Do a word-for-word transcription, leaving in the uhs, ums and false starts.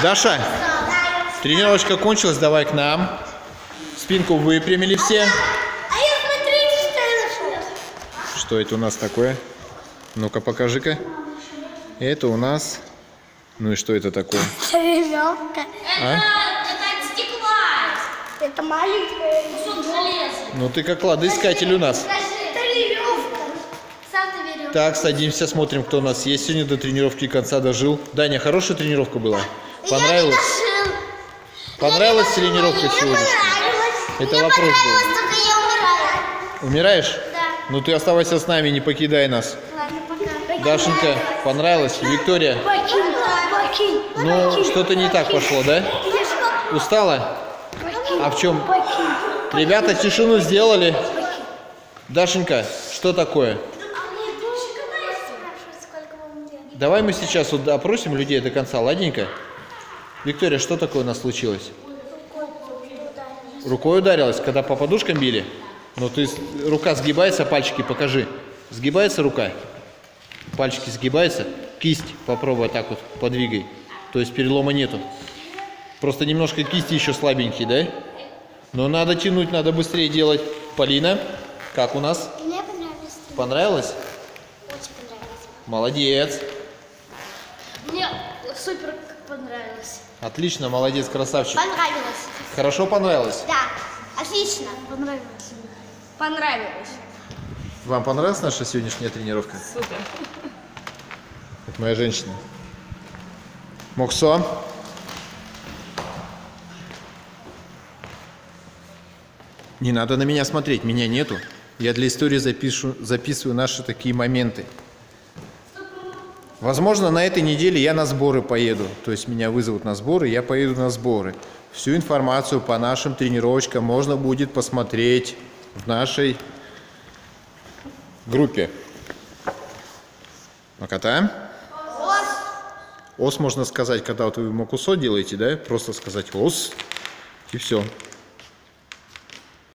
Даша, тренировочка кончилась, давай к нам. Спинку выпрямили все. А я смотрите, что я нашел. Что это у нас такое? Ну-ка, покажи-ка. Это у нас... Ну и что это такое? Веревка. А? Это от стекла. Это маленькая. Кусок железа. Ну ты как кладоискатель у нас. Это веревка. Сам ты веревка. Так, садимся, смотрим, кто у нас есть. Сегодня до тренировки конца дожил. Даня, хорошая тренировка была? Понравилась? Понравилась тренировка сегодняшняя? Это вопрос был. Только я умираю. Умираешь? Да. Ну ты оставайся с нами, не покидай нас. Ладно, пока. Дашенька, понравилось? Виктория? Покинь, покинь. Ну, что-то не так пошло, да? Устала? А в чем? Ребята тишину сделали. Дашенька, что такое? Давай мы сейчас вот опросим людей до конца, ладненько? Виктория, что такое у нас случилось? Рукой ударилась, когда по подушкам били? Ну, ты, рука сгибается, пальчики покажи. Сгибается рука? Пальчики сгибаются? Кисть попробуй так вот, подвигай. То есть перелома нету. Просто немножко кисти еще слабенькие, да? Но надо тянуть, надо быстрее делать. Полина, как у нас? Мне понравилось. Понравилось? Очень понравилось. Молодец. Мне супер понравилось. Отлично, молодец, красавчик. Понравилось. Хорошо понравилось? Да, отлично. Понравилось. Понравилось. Вам понравилась наша сегодняшняя тренировка? Супер. Это моя женщина. Моксо. Не надо на меня смотреть, меня нету. Я для истории запишу, записываю наши такие моменты. Возможно, на этой неделе я на сборы поеду. То есть меня вызовут на сборы, я поеду на сборы. Всю информацию по нашим тренировочкам можно будет посмотреть в нашей группе. Покатаем? Ос. Ос можно сказать, когда вот вы макусо делаете, да? Просто сказать ос, и все.